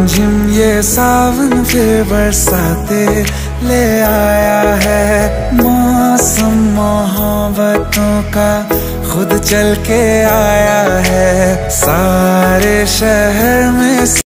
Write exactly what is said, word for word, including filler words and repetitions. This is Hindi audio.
रिमझिम ये सावन फिर बरसाते ले आया है। मौसम मोहब्बतों का खुद चल के आया है। सारे शहर में